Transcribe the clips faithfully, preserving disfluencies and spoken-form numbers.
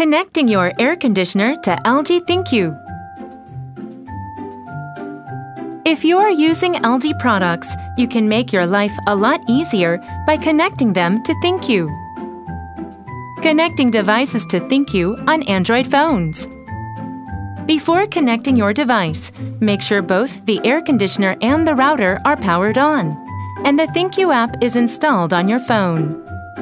Connecting your air conditioner to L G ThinQ. If you are using L G products, you can make your life a lot easier by connecting them to ThinQ. Connecting devices to ThinQ on Android phones. Before connecting your device, make sure both the air conditioner and the router are powered on, and the ThinQ app is installed on your phone.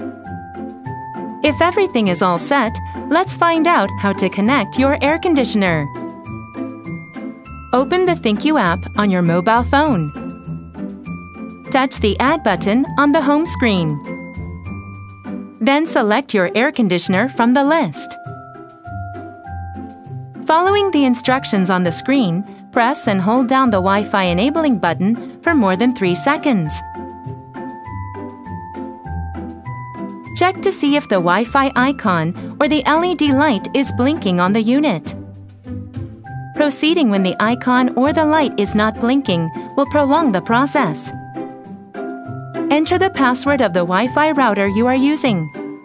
If everything is all set, let's find out how to connect your air conditioner. Open the ThinQ app on your mobile phone. Touch the Add button on the home screen. Then select your air conditioner from the list. Following the instructions on the screen, press and hold down the Wi-Fi enabling button for more than three seconds. Check to see if the Wi-Fi icon or the L E D light is blinking on the unit. Proceeding when the icon or the light is not blinking will prolong the process. Enter the password of the Wi-Fi router you are using.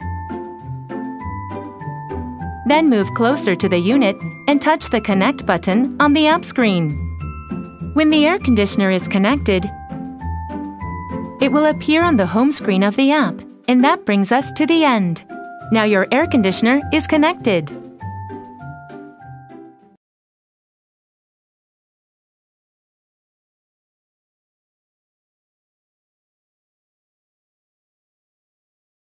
Then move closer to the unit and touch the Connect button on the app screen. When the air conditioner is connected, it will appear on the home screen of the app, and that brings us to the end. Now your air conditioner is connected.